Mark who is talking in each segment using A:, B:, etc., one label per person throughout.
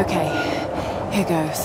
A: Okay, here goes.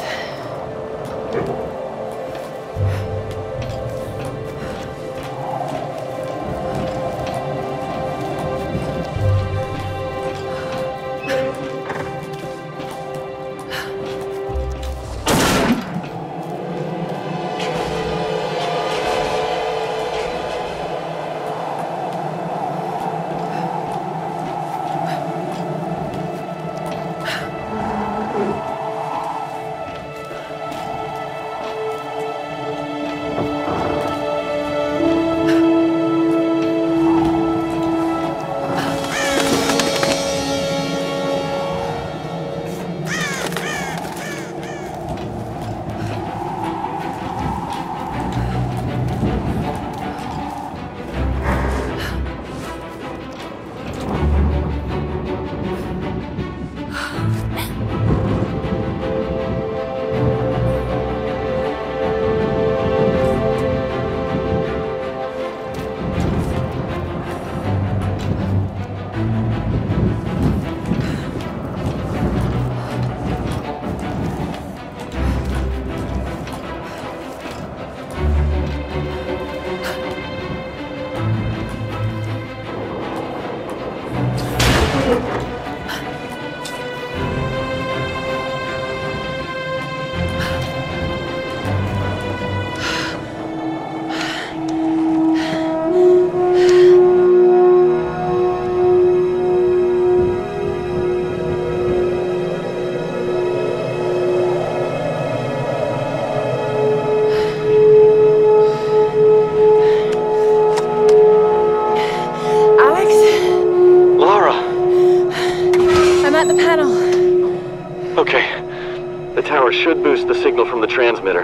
B: Should boost the signal from the transmitter.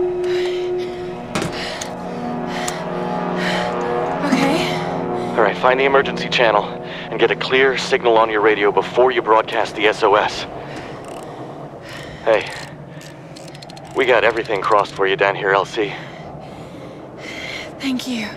A: Okay.
B: Alright, find the emergency channel and get a clear signal on your radio before you broadcast the SOS. Hey, we got everything crossed for you down here, LC.
A: Thank you.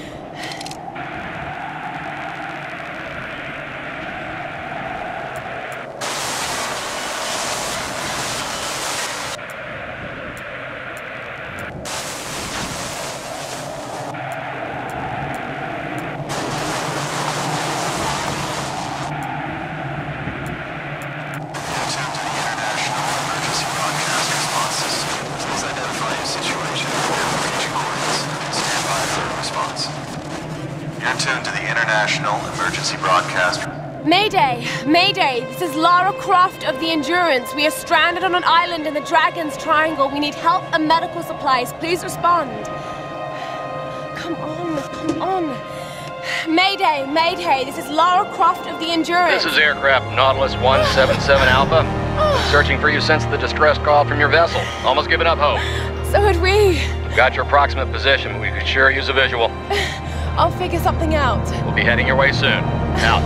C: Mayday! Mayday! This is Lara Croft of the Endurance. We are stranded on an island in the Dragon's Triangle. We need help and medical supplies. Please respond. Come on. Mayday! Mayday! This is Lara Croft of the Endurance.
D: This is aircraft Nautilus 177 Alpha. Been searching for you since the distress call from your vessel. Almost given up hope.
C: So had we.
D: Got your approximate position, but we could sure use a visual.
C: I'll figure something out.
D: We'll be heading your way soon. Out.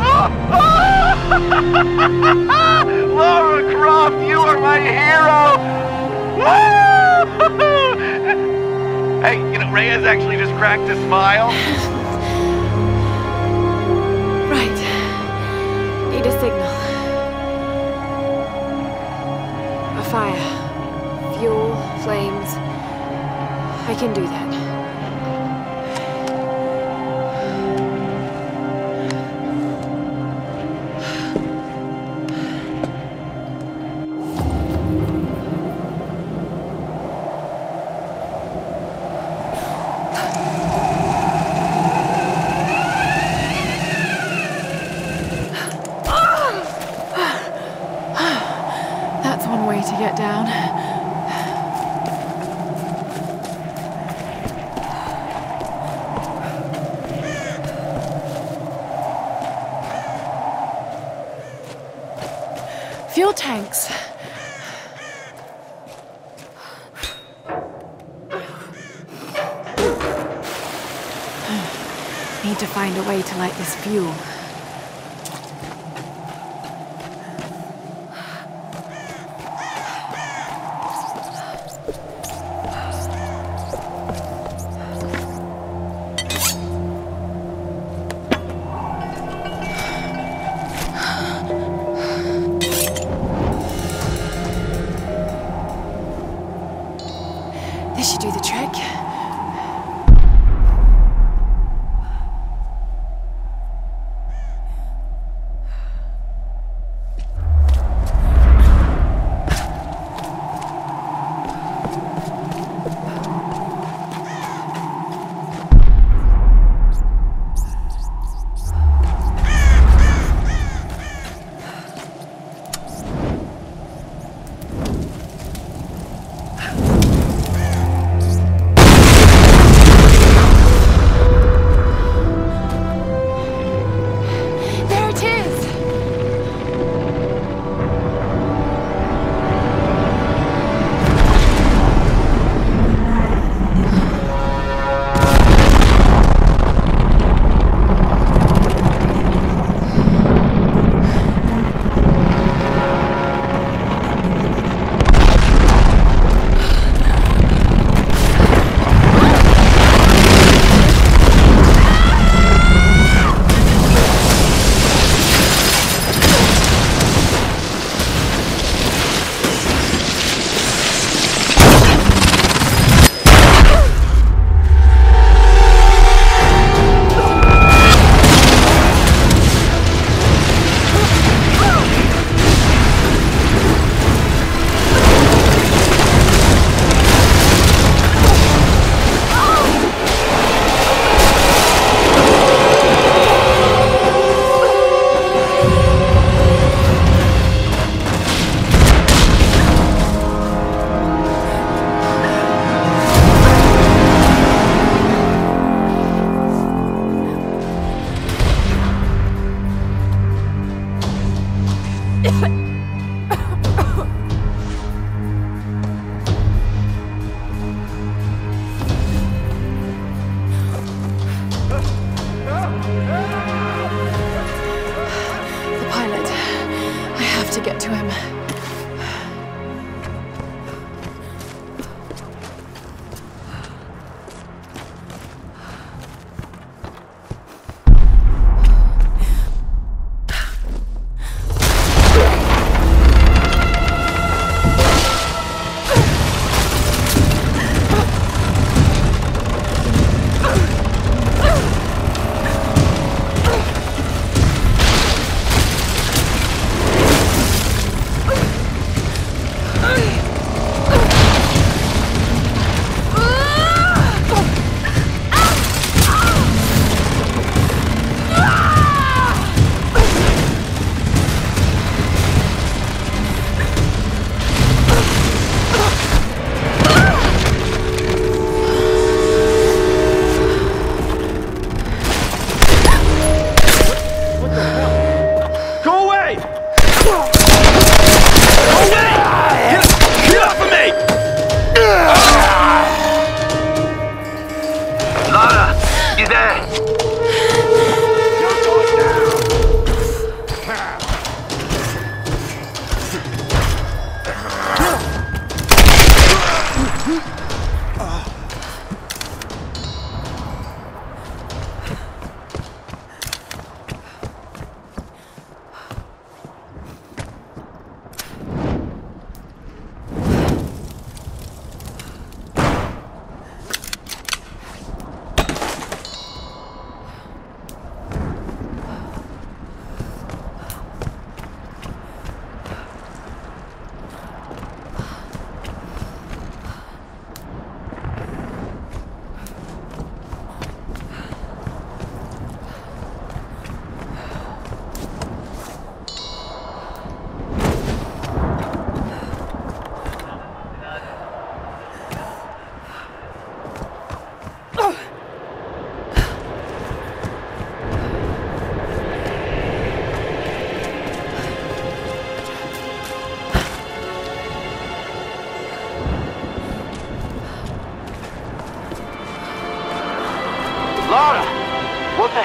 B: Lara Croft, you are my hero! Hey, you know, Reyes actually just cracked a smile.
A: Right. Need a signal. A fire. Fuel, flames. I can do that. To get down. Fuel tanks. Need to find a way to light this fuel.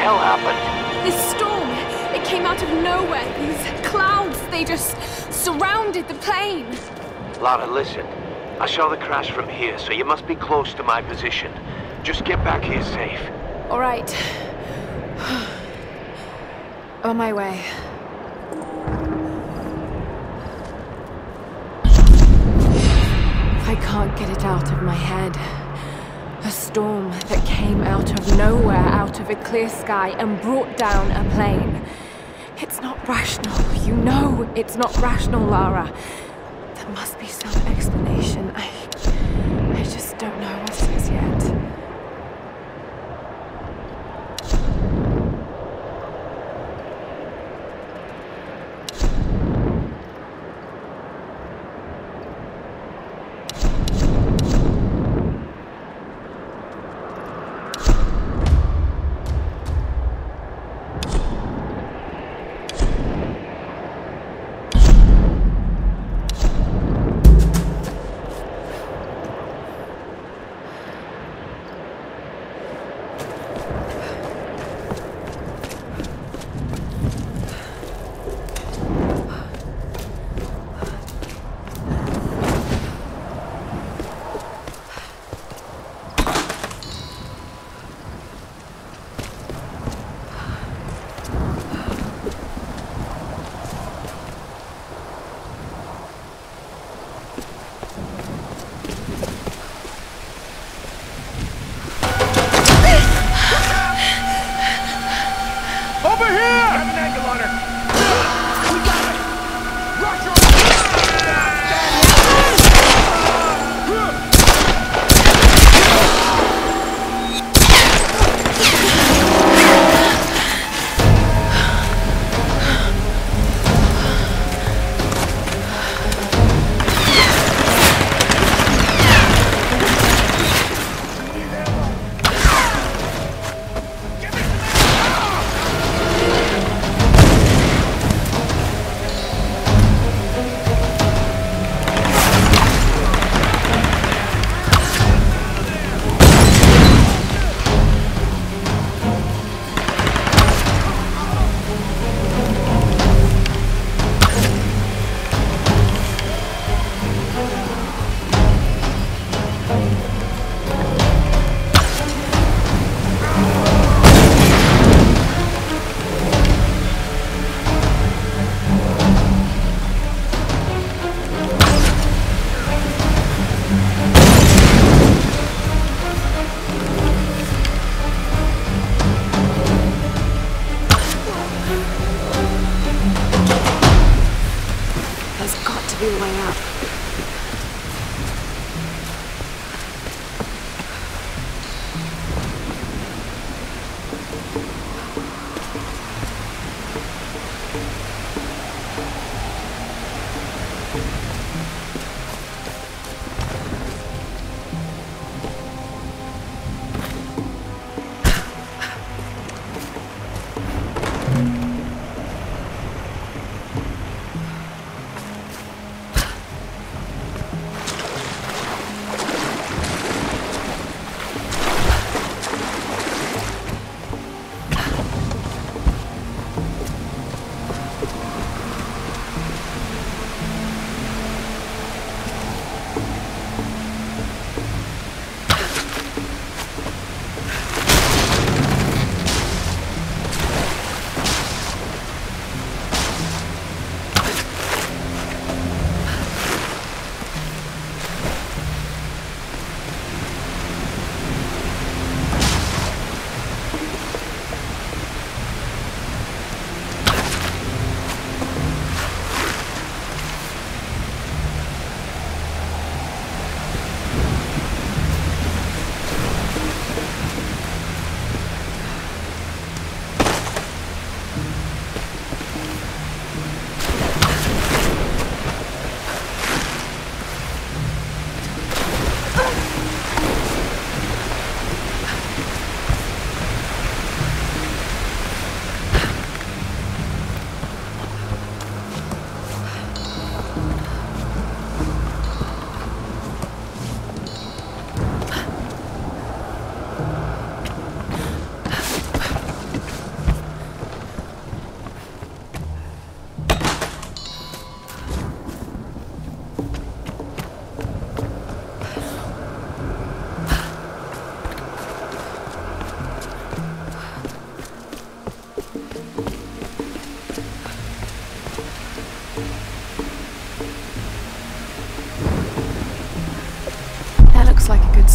E: hell happened?
C: This storm, it came out of nowhere. These clouds, they just surrounded the plane.
E: Lara, listen. I saw the crash from here, so you must be close to my position. Just get back here safe.
A: All right. On my way. I can't get it out of my head. A storm that came out of nowhere, out of a clear sky, and brought down a plane. It's not rational. You know it's not rational, Lara. There must be some explanation. I just don't know what it is yet.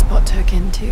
A: spot to hook into.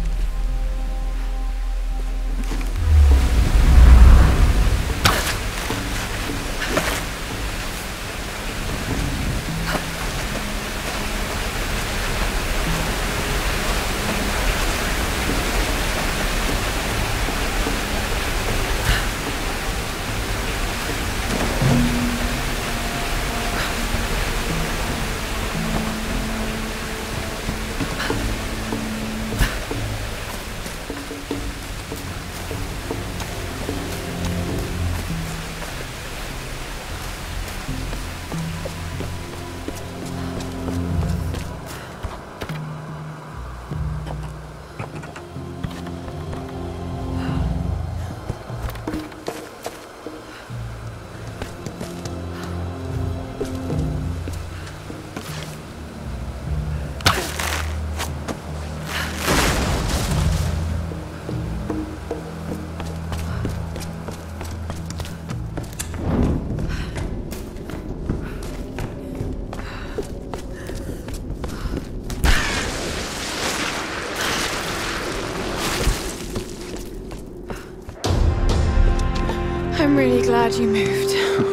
A: I'm really glad you moved.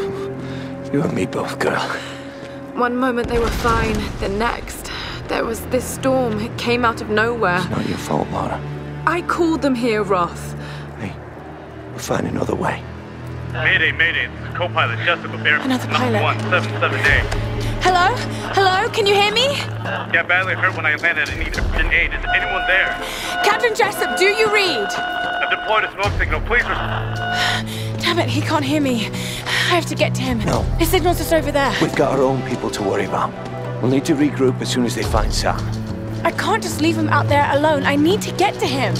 E: You and me both, girl.
A: One moment they were fine, the next, there was this storm. It came out of nowhere.
E: It's not your fault, Lara.
A: I called them here, Roth.
E: Hey, we'll find another way.
F: Mayday, mayday. This is co-pilot Jessica Barrett.
A: Another pilot.
F: 177A.
C: Hello? Hello? Can you hear me?
F: Yeah, badly hurt when I landed and need urgent aid. Is anyone there?
C: Captain Jessup, do you read?
F: I've deployed a smoke signal. Please
C: Damn it, he can't hear me. I have to get to him.
E: No.
C: His signal's just over there.
E: We've got our own people to worry about. We'll need to regroup as soon as they find Sam.
C: I can't just leave him out there alone. I need to get to him.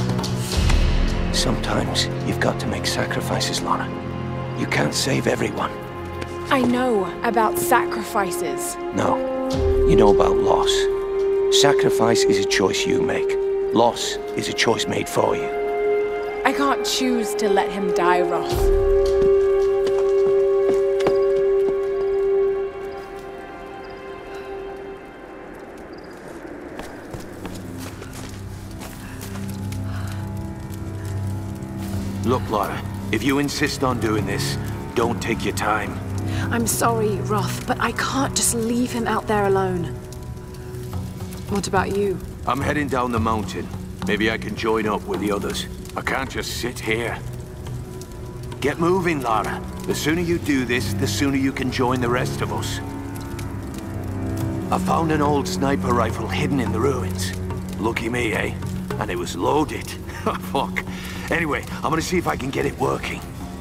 E: Sometimes you've got to make sacrifices, Lara. You can't save everyone.
C: I know about sacrifices.
E: No. You know about loss. Sacrifice is a choice you make. Loss is a choice made for you.
C: I can't choose to let him die, Roth.
E: Look, Lara, if you insist on doing this, don't take your time.
A: I'm sorry, Roth, but I can't just leave him out there alone. What about you?
E: I'm heading down the mountain. Maybe I can join up with the others. I can't just sit here. Get moving, Lara. The sooner you do this, the sooner you can join the rest of us. I found an old sniper rifle hidden in the ruins. Lucky me, eh? And it was loaded. Fuck. Anyway, I'm gonna see if I can get it working.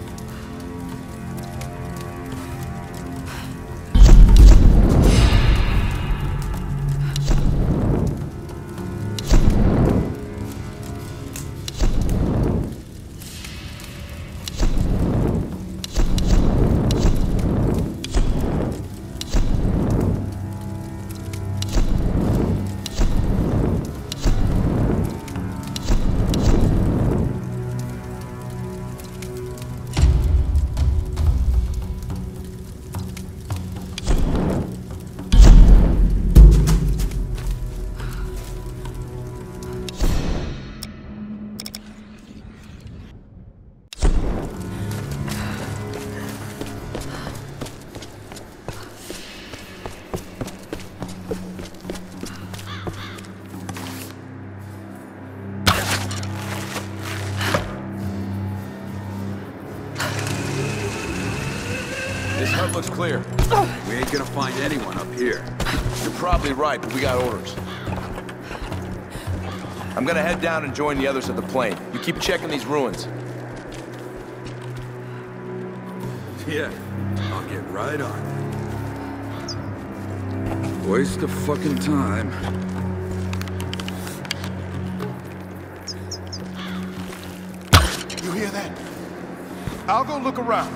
G: This hut looks clear. We ain't gonna find anyone up here. You're probably right, but we got orders. I'm gonna head down and join the others at the plane. You keep checking these ruins.
H: Yeah, I'll get right on it. Waste of fucking time.
I: You hear that? I'll go look around.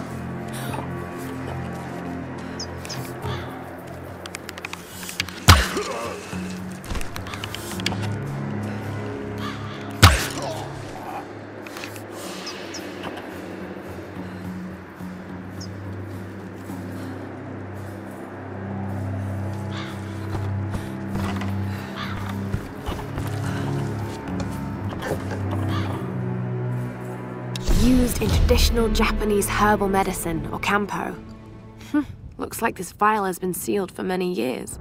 A: used in traditional Japanese herbal medicine, or Kampo. Looks like this vial has been sealed for many years.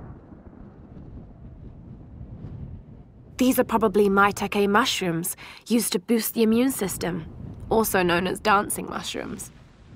A: These are probably maitake mushrooms, used to boost the immune system, also known as dancing mushrooms.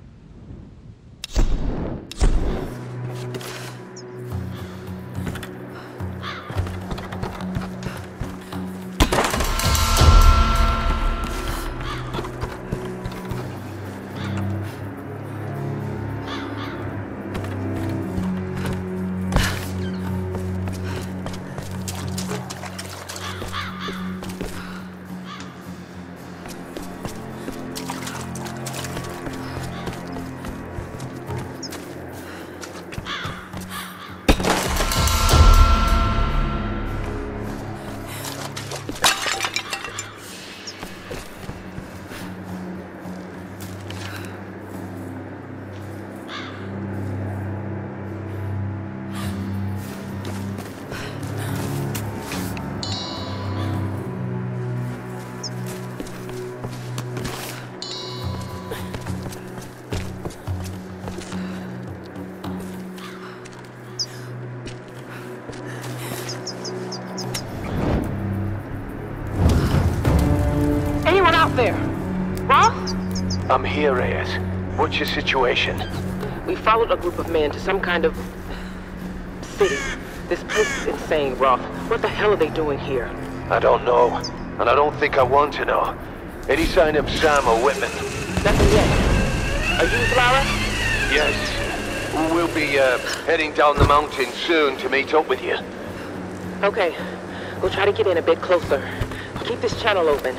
J: There. Roth?
E: I'm here, Reyes. What's your situation?
J: We followed a group of men to some kind of city. This place is insane, Roth. What the hell are they doing here?
E: I don't know, and I don't think I want to know. Any sign of Sam or Whitman?
J: Nothing yet. Are you Lara?
E: Yes. We'll be heading down the mountain soon to meet up with you.
J: Okay. We'll try to get in a bit closer. Keep this channel open.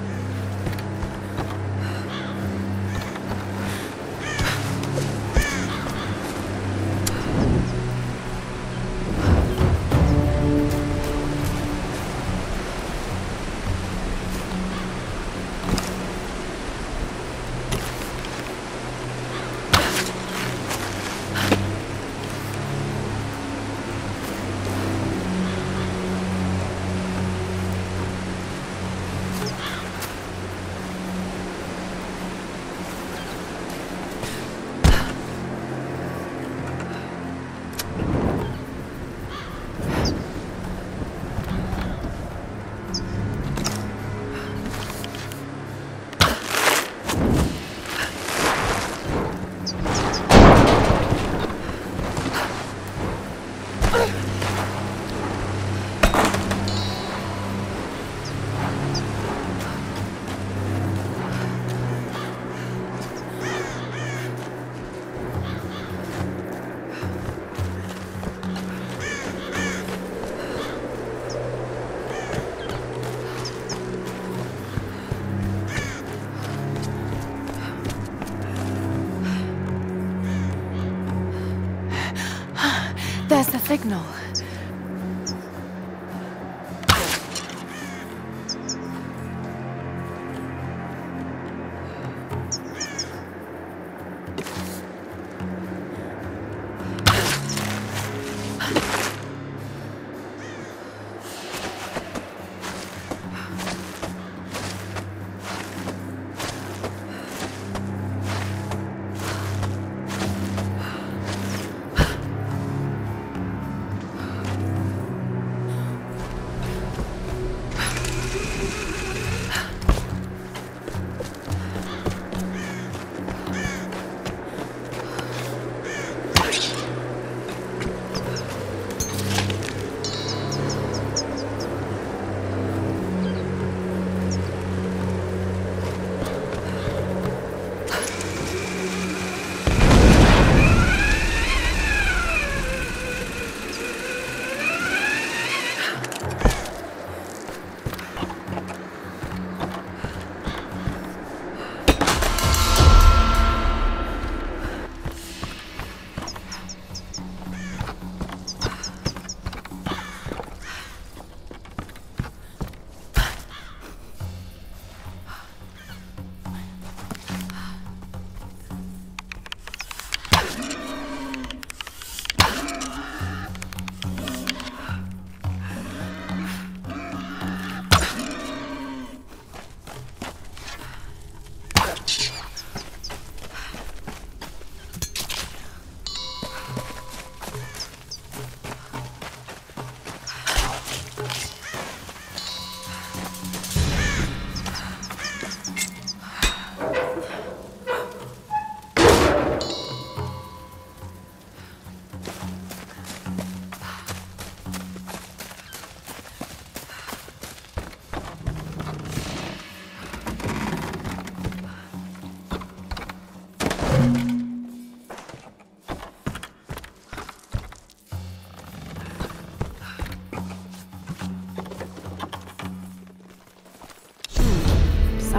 A: There's the signal.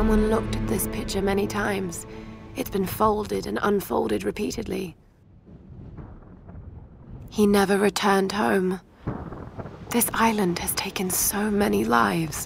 A: Someone looked at this picture many times. It's been folded and unfolded repeatedly. He never returned home. This island has taken so many lives.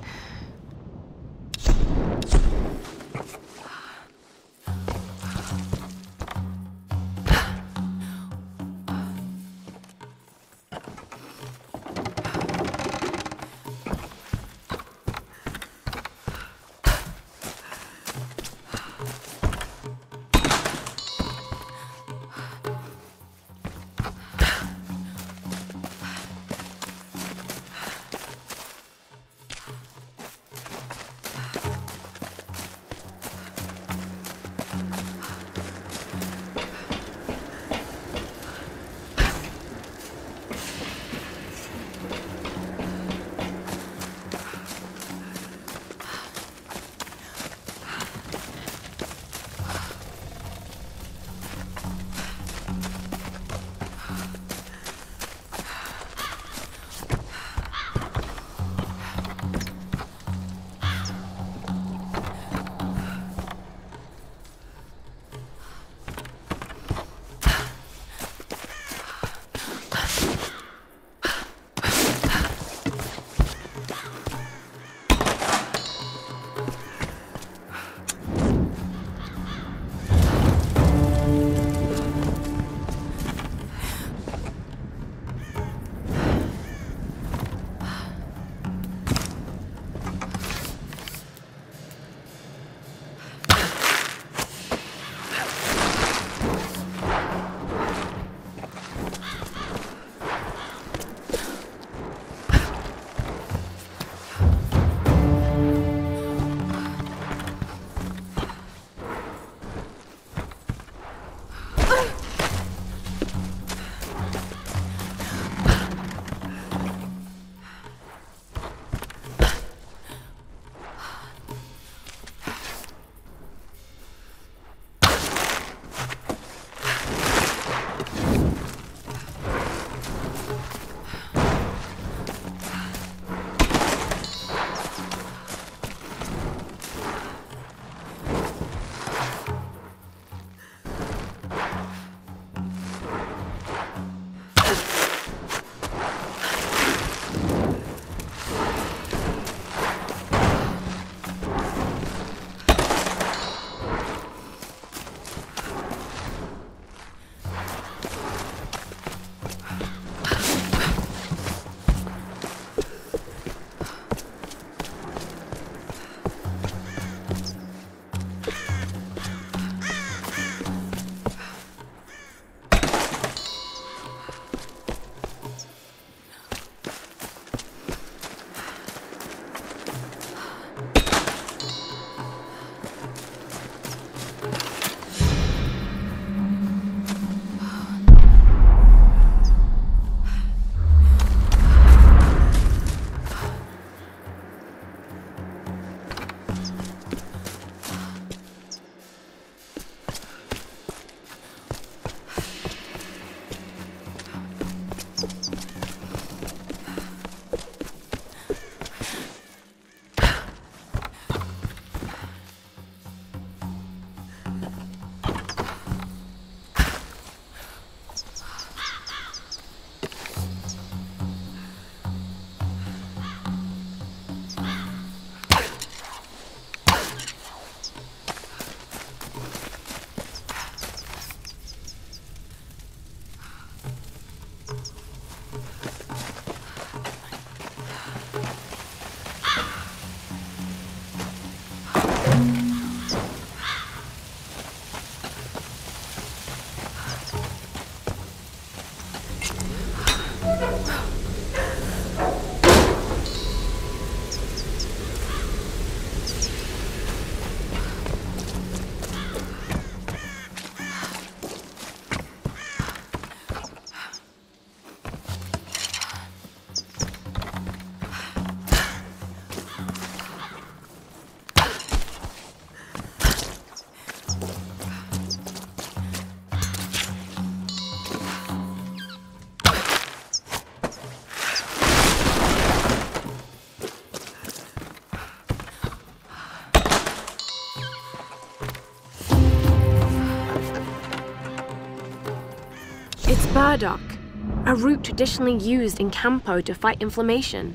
C: Burdock, a root traditionally used in Campo to fight inflammation.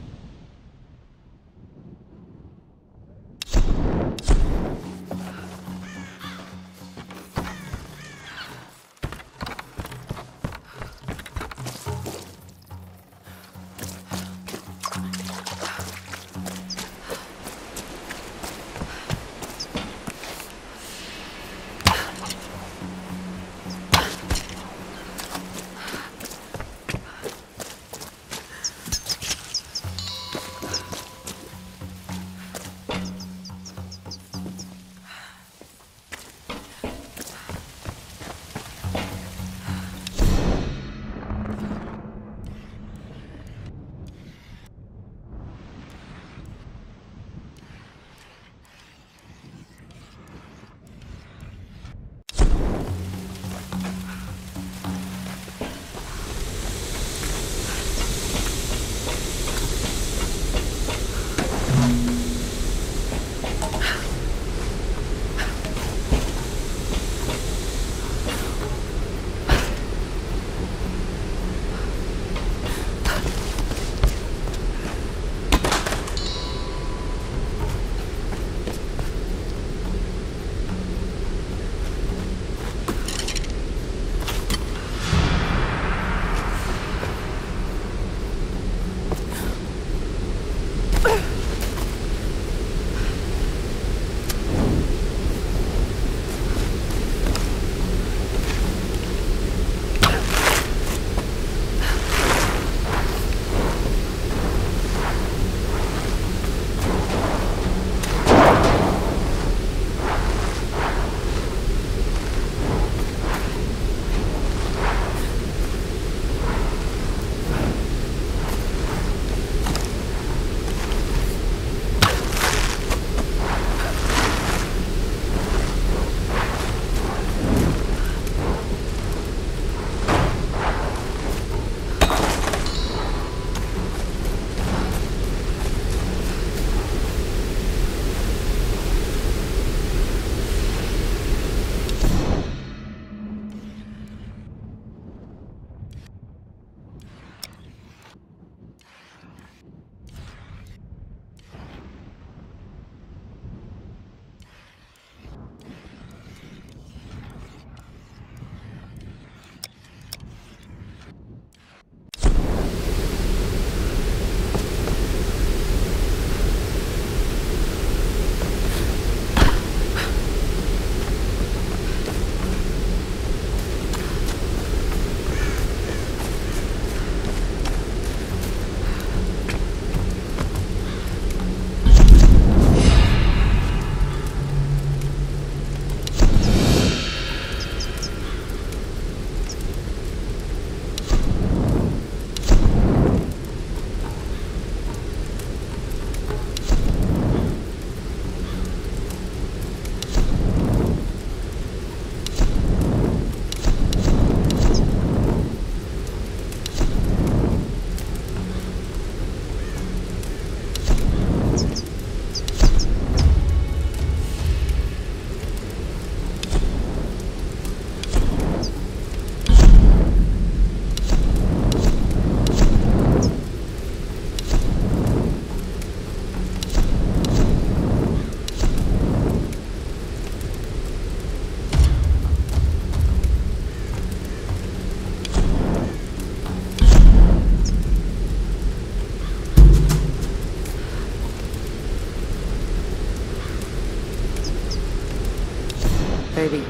J: Baby,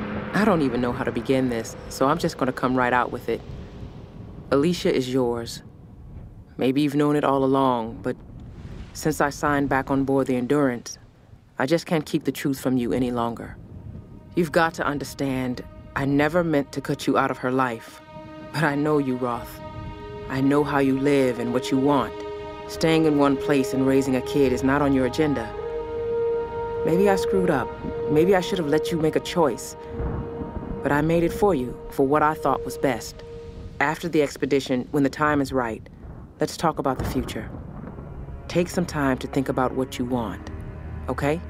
J: I don't even know how to begin this, so I'm just gonna come right out with it. Alicia is yours. Maybe you've known it all along, but since I signed back on board the Endurance, I just can't keep the truth from you any longer. You've got to understand, I never meant to cut you out of her life. But I know you, Roth. I know how you live and what you want. Staying in one place and raising a kid is not on your agenda. Maybe I screwed up. Maybe I should have let you make a choice. But I made it for you, for what I thought was best. After the expedition, when the time is right, let's talk about the future. Take some time to think about what you want, okay?